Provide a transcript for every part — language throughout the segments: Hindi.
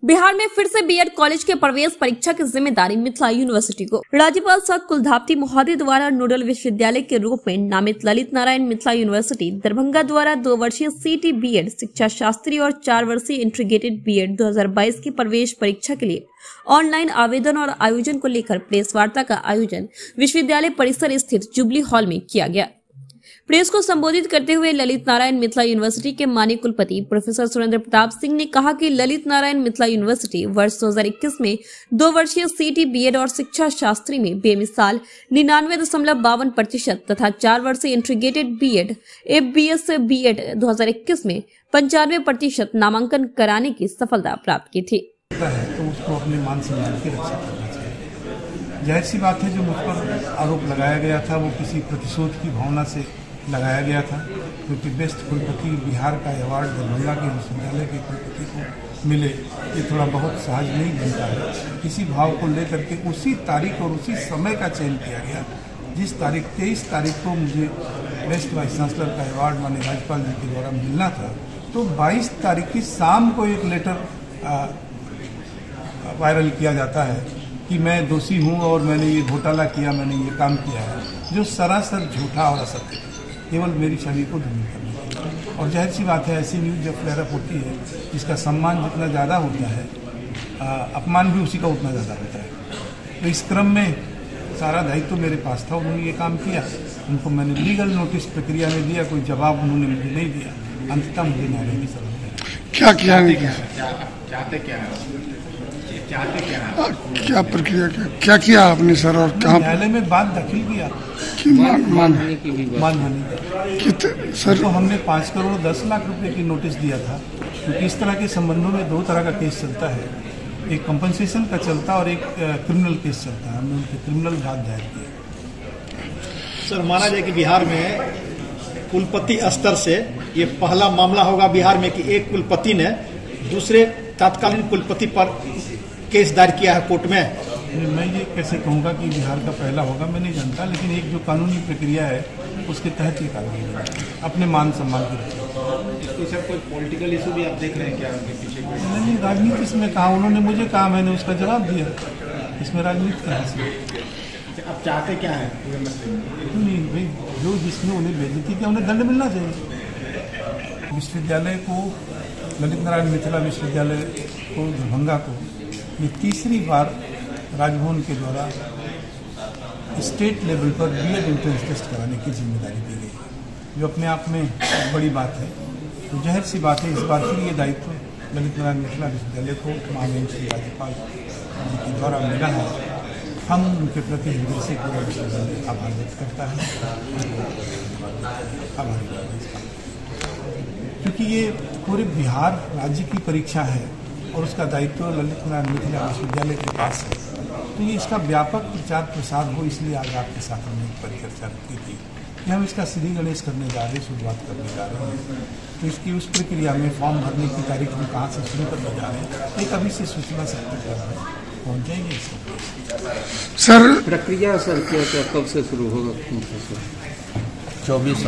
बिहार में फिर से बीएड कॉलेज के प्रवेश परीक्षा की जिम्मेदारी मिथिला यूनिवर्सिटी को। राज्यपाल सह कुलधापति महोदय द्वारा नोडल विश्वविद्यालय के रूप में नामित ललित नारायण मिथिला यूनिवर्सिटी दरभंगा द्वारा 2 वर्षीय सीटी बीएड शिक्षा शास्त्री और 4 वर्षीय इंटीग्रेटेड बीएड 2022 की प्रवेश परीक्षा के लिए ऑनलाइन आवेदन और आयोजन को लेकर प्रेस वार्ता का आयोजन विश्वविद्यालय परिसर स्थित जुबली हॉल में किया गया। प्रेस को संबोधित करते हुए ललित नारायण मिथिला यूनिवर्सिटी के माननीय कुलपति प्रोफेसर सुरेंद्र प्रताप सिंह ने कहा कि ललित नारायण मिथिला यूनिवर्सिटी वर्ष 2021 में 2 वर्षीय सीटी बीएड और शिक्षा शास्त्री में बेमिसाल 99.52% तथा 4 वर्षीय इंटीग्रेटेड बीएड एफबीएस बीएड 2021 में 95% नामांकन कराने की सफलता प्राप्त की थी। तो उसको अपने मान सम्मान की रक्षा करना चाहिए। जाहिर सी बात है, जो मुझ पर आरोप लगाया गया था वो किसी प्रतिशोध की भावना से लगाया गया था, क्योंकि बेस्ट कुलपति बिहार का अवार्ड दरभंगा के विश्वविद्यालय के कुलपति को मिले ये थोड़ा बहुत सहज नहीं बनता है। किसी भाव को लेकर के उसी तारीख और उसी समय का चयन किया गया जिस तारीख 23 तारीख को मुझे बेस्ट वाइस चांसलर का अवार्ड माननीय राज्यपाल जी के द्वारा मिलना था। तो 22 तारीख की शाम को एक लेटर वायरल किया जाता है कि मैं दोषी हूं और मैंने ये घोटाला किया, मैंने ये काम किया है, जो सरासर झूठा और असत्य है, केवल मेरी छवि को धूमिल करने के लिए। और जाहिर सी बात है, ऐसी न्यूज़ जब फ्लेयर अप होती है जिसका सम्मान जितना ज़्यादा होता है अपमान भी उसी का उतना ज़्यादा होता है। तो इस क्रम में सारा दायित्व तो मेरे पास था, उन्होंने ये काम किया, उनको मैंने लीगल नोटिस प्रक्रिया में दिया, कोई जवाब उन्होंने मुझे नहीं दिया। अंततः मुझे न्यायालय की सलाह क्या किया, क्या प्रक्रिया क्या किया आपने सर, और कहाँ न्यायालय में बात दाखिल किया मानहानि कितने सर को हमने 5 करोड़ 10 लाख रुपए की नोटिस दिया था, क्योंकि इस तरह के संबंधों में 2 तरह का केस चलता है, एक कंपनसेशन का चलता और एक क्रिमिनल केस चलता है। हमने उनके क्रिमिनल भाग दायर किया। सर, माना जाए कि बिहार में कुलपति स्तर से ये पहला मामला होगा बिहार में कि एक कुलपति ने दूसरे तत्कालीन कुलपति पर केस दायर किया है कोर्ट में। मैं ये कैसे कहूँगा कि बिहार का पहला होगा, मैं नहीं जानता, लेकिन एक जो कानूनी प्रक्रिया है उसके तहत ये कार्रवाई अपने मान सम्मान की रखी। सर, कोई पॉलिटिकल इशू भी आप देख रहे हैं क्या उनके पीछे? नहीं, राजनीति इसमें कहा, उन्होंने मुझे कहा, मैंने उसका जवाब दिया, इसमें राजनीति कहाँ से? आप चाहते क्या है पूरे मसले में? नहीं भाई, जो जिसने उन्हें बेइज्जती किया उन्हें दंड मिलना चाहिए। विश्वविद्यालय को, ललित नारायण मिथिला विश्वविद्यालय को, दरभंगा को ये तीसरी बार राजभवन के द्वारा स्टेट लेवल पर बीएड एंट्रेंस टेस्ट कराने की जिम्मेदारी दी गई है, जो अपने आप में एक बड़ी बात है। तो जाहिर सी बात है, इस बार फिर ये दायित्व ललित नारायण मिथिला विश्वविद्यालय को माननीय श्री राज्यपाल जी के द्वारा मिला है। हम उनके प्रति हृदय से पूरा विश्वविद्यालय आभार व्यक्त करता है, आभारी, क्योंकि ये पूरे बिहार राज्य की परीक्षा है और उसका दायित्व ललित नारायण मिथिला विश्वविद्यालय के पास है। तो ये इसका व्यापक प्रचार प्रसार हो, इसलिए आज आपके साथ हमने एक परिचर्चा रखी थी कि हम इसका श्री गणेश करने जा रहे हैं, शुरुआत करने जा रहे हैं। तो इसकी उस प्रक्रिया में फॉर्म भरने की तारीख हम कहाँ से शुरू करने जा रहे हैं, एक अभी से सूचना सकते कर रहे हैं, पहुँच जाएंगे सर। प्रक्रिया सर क्या कब से शुरू होगा? 24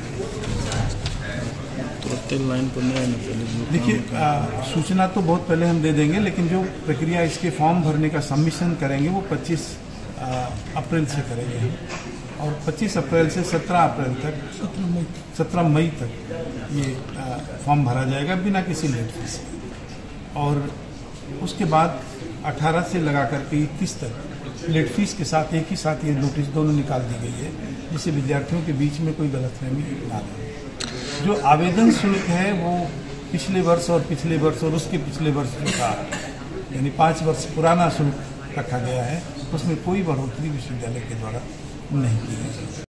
लाइन पर नहीं आना पहले। देखिए, सूचना तो बहुत पहले हम दे देंगे, लेकिन जो प्रक्रिया इसके फॉर्म भरने का सबमिशन करेंगे वो 25 अप्रैल से करेंगे हम, और 25 अप्रैल से 17 अप्रैल तक 17 मई तक ये फॉर्म भरा जाएगा बिना किसी लेट फीस। और उसके बाद 18 से लगा करके 21 तक लेट फीस के साथ एक ही साथ ये नोटिस दोनों निकाल दी गई है, जिससे विद्यार्थियों के बीच में कोई गलतफहमी ना रहे। जो आवेदन शुल्क है वो पिछले वर्ष और पिछले वर्ष और उसके पिछले वर्ष जो था, यानी 5 वर्ष पुराना शुल्क रखा गया है, उसमें कोई बढ़ोतरी विश्वविद्यालय के द्वारा नहीं की गई।